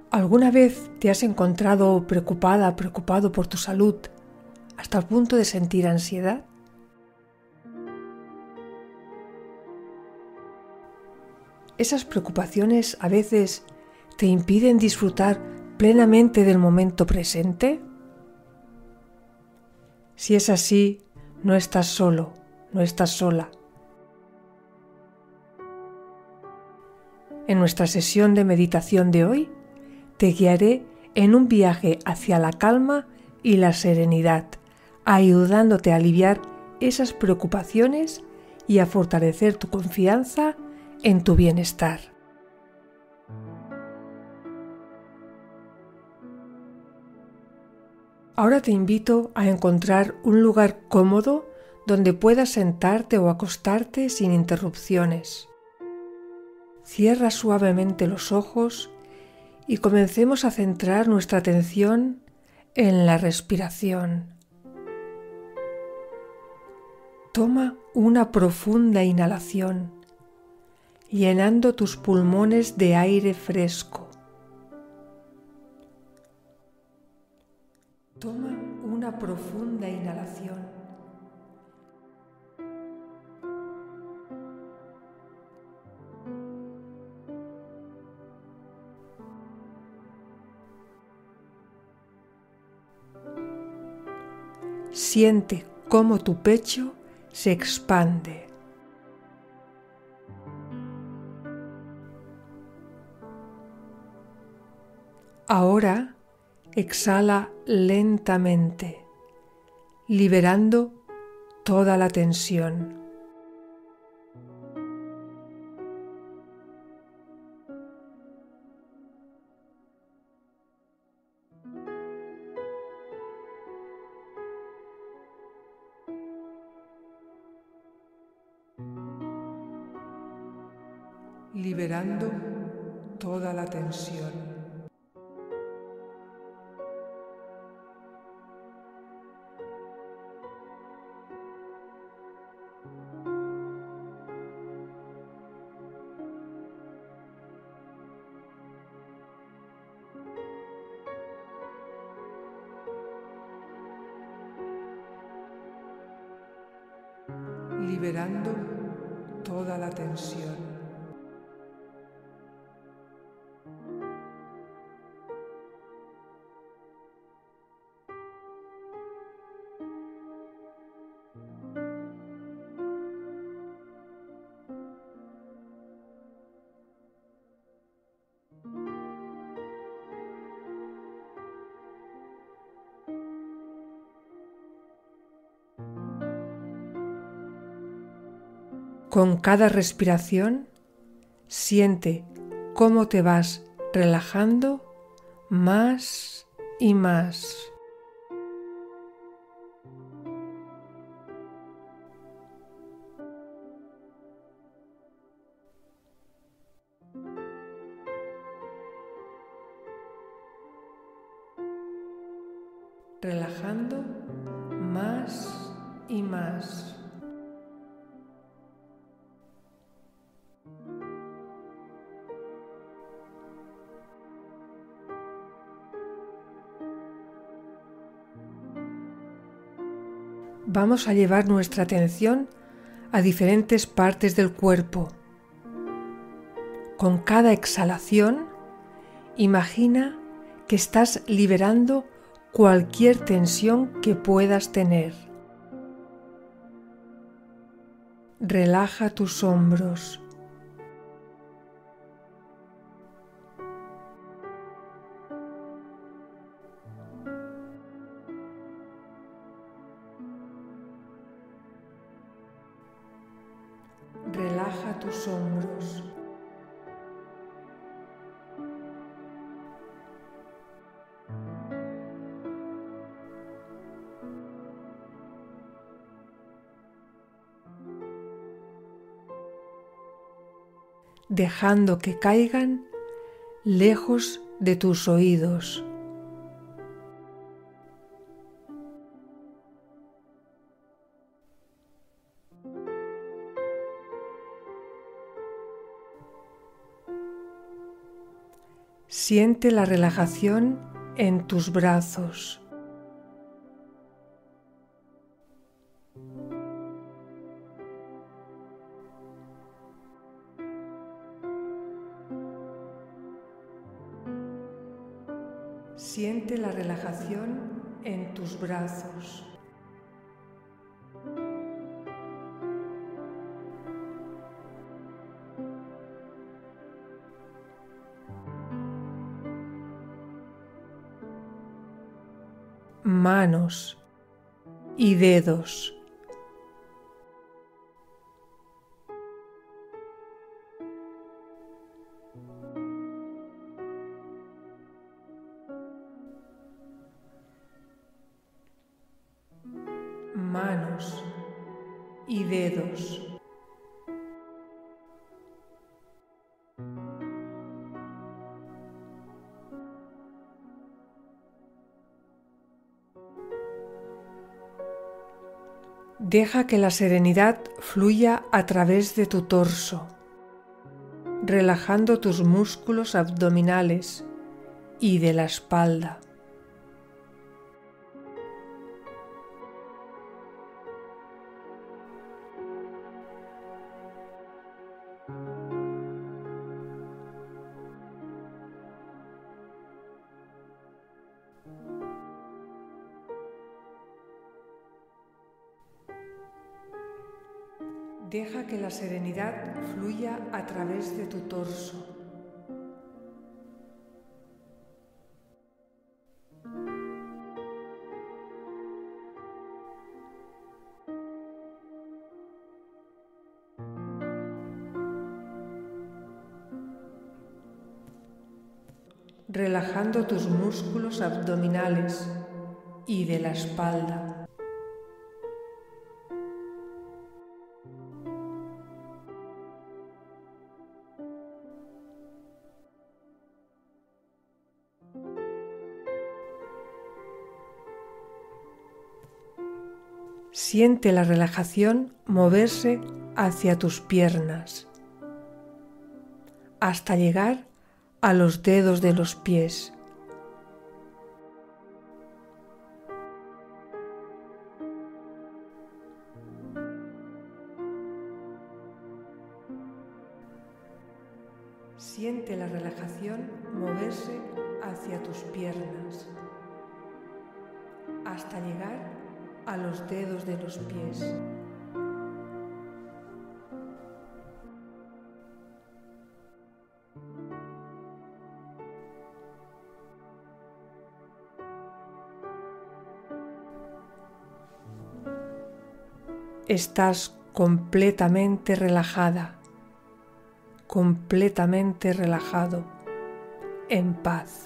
¿Alguna vez te has encontrado preocupada, preocupado por tu salud hasta el punto de sentir ansiedad? Esas preocupaciones a veces te impiden disfrutar plenamente del momento presente. Si es así, no estás solo, no estás sola. En nuestra sesión de meditación de hoy, te guiaré en un viaje hacia la calma y la serenidad, ayudándote a aliviar esas preocupaciones y a fortalecer tu confianza en tu bienestar. Ahora te invito a encontrar un lugar cómodo donde puedas sentarte o acostarte sin interrupciones. Cierra suavemente los ojos y comencemos a centrar nuestra atención en la respiración. Toma una profunda inhalación, llenando tus pulmones de aire fresco. Toma una profunda inhalación. Siente cómo tu pecho se expande. Ahora exhala lentamente, liberando toda la tensión. Liberando toda la tensión. Liberando toda la tensión. Con cada respiración, siente cómo te vas relajando más y más. Relajando más y más. Vamos a llevar nuestra atención a diferentes partes del cuerpo. Con cada exhalación, imagina que estás liberando cualquier tensión que puedas tener. Relaja tus hombros. Relaja tus hombros. Dejando que caigan lejos de tus oídos. Siente la relajación en tus brazos. Siente la relajación en tus brazos. Manos y dedos. Manos y dedos. Deja que la serenidad fluya a través de tu torso, relajando tus músculos abdominales y de la espalda. Deja que la serenidad fluya a través de tu torso. Relajando tus músculos abdominales y de la espalda. Siente la relajación moverse hacia tus piernas, hasta llegar a los dedos de los pies. Siente la relajación moverse hacia tus piernas, hasta llegar a los dedos de los pies. Estás completamente relajada, completamente relajado, en paz.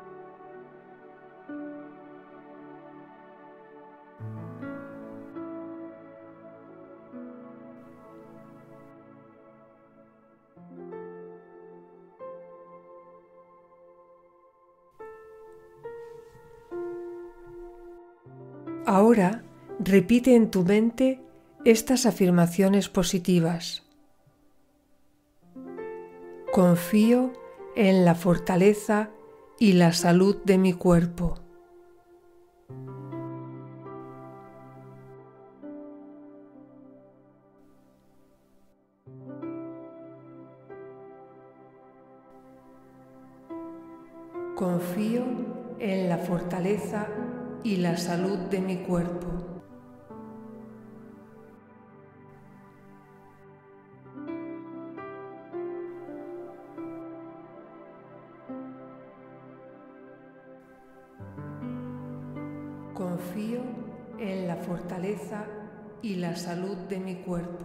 Ahora repite en tu mente estas afirmaciones positivas. Confío en la fortaleza y la salud de mi cuerpo. Confío en la fortaleza y la salud de mi cuerpo. Confío en la fortaleza y la salud de mi cuerpo.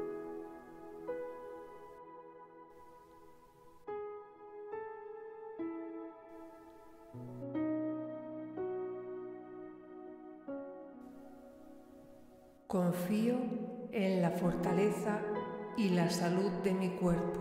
Confío en la fortaleza y la salud de mi cuerpo.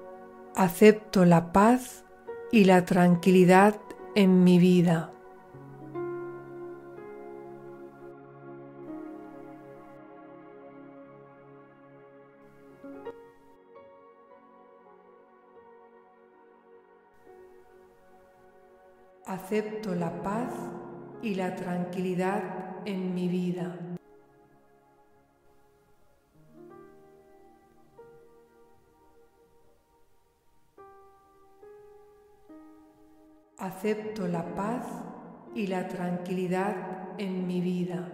Acepto la paz y la tranquilidad en mi vida. Acepto la paz y la tranquilidad en mi vida. Acepto la paz y la tranquilidad en mi vida.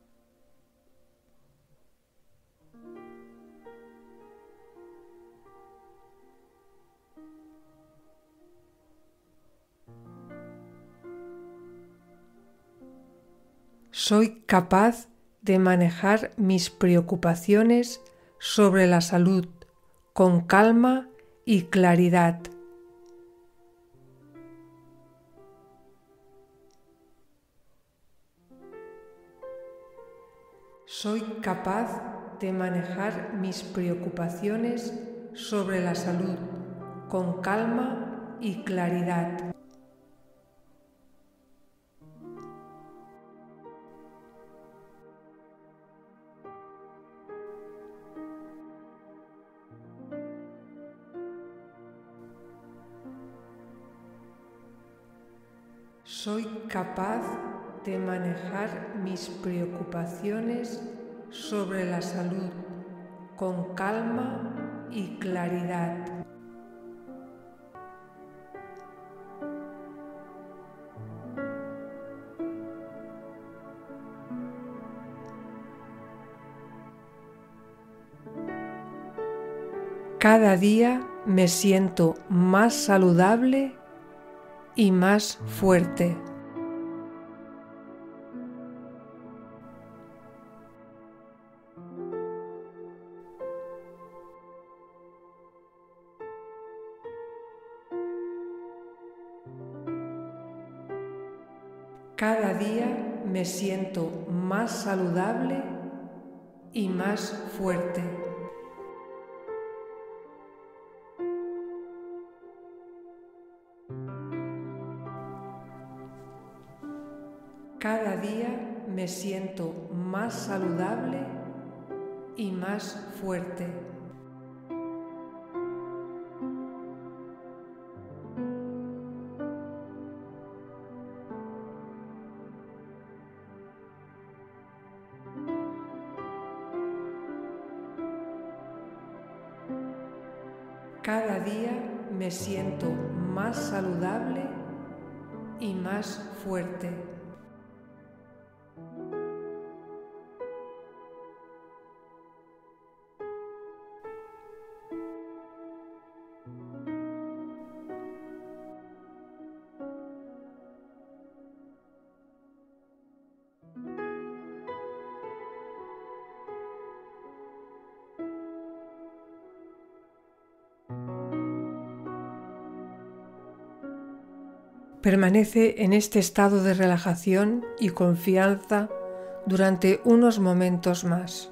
Soy capaz de manejar mis preocupaciones sobre la salud con calma y claridad. Soy capaz de manejar mis preocupaciones sobre la salud con calma y claridad. Soy capaz de manejar mis preocupaciones sobre la salud con calma y claridad. Cada día me siento más saludable y más fuerte. Cada día me siento más saludable y más fuerte. Cada día me siento más saludable y más fuerte. Cada día me siento más saludable y más fuerte. Permanece en este estado de relajación y confianza durante unos momentos más.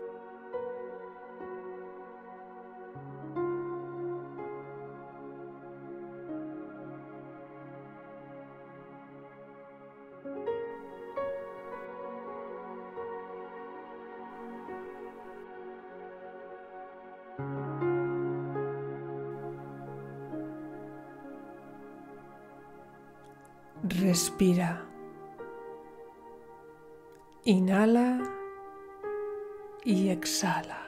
Respira. Inhala y exhala.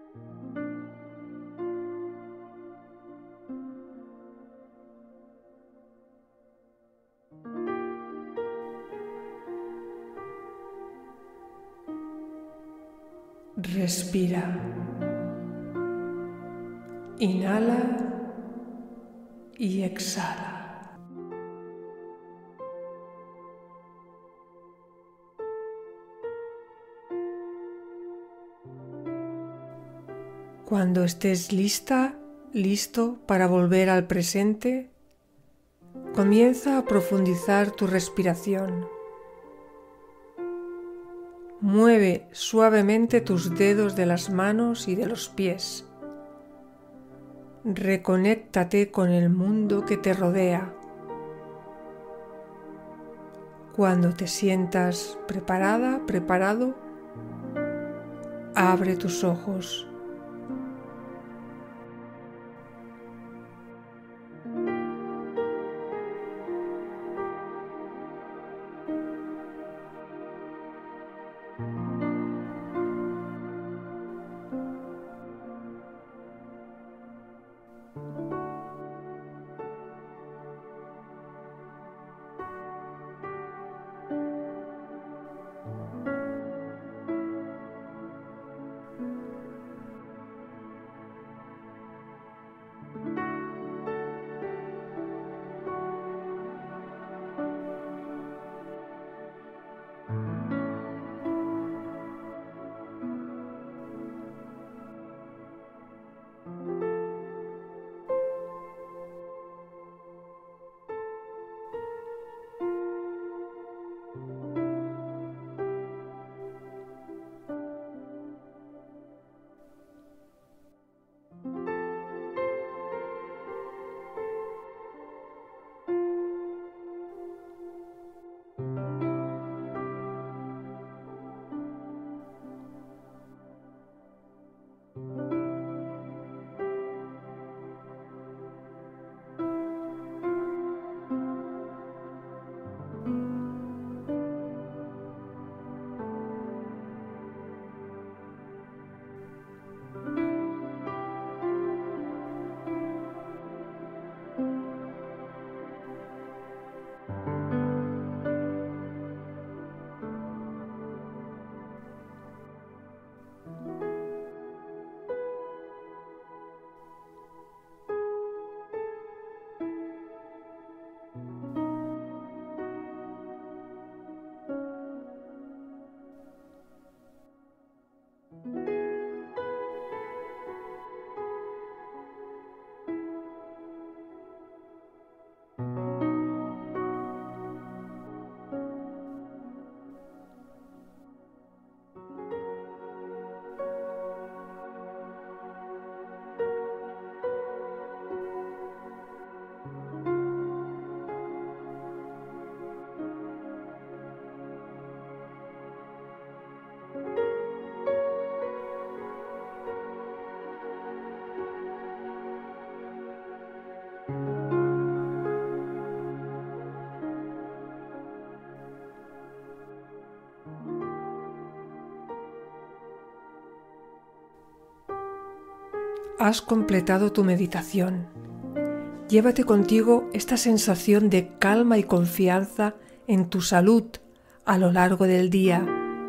Respira. Inhala y exhala. Cuando estés listo para volver al presente, comienza a profundizar tu respiración. Mueve suavemente tus dedos de las manos y de los pies. Reconéctate con el mundo que te rodea. Cuando te sientas preparado, abre tus ojos. Has completado tu meditación. Llévate contigo esta sensación de calma y confianza en tu salud a lo largo del día.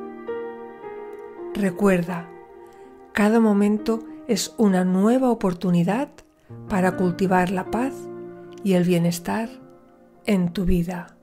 Recuerda, cada momento es una nueva oportunidad para cultivar la paz y el bienestar en tu vida.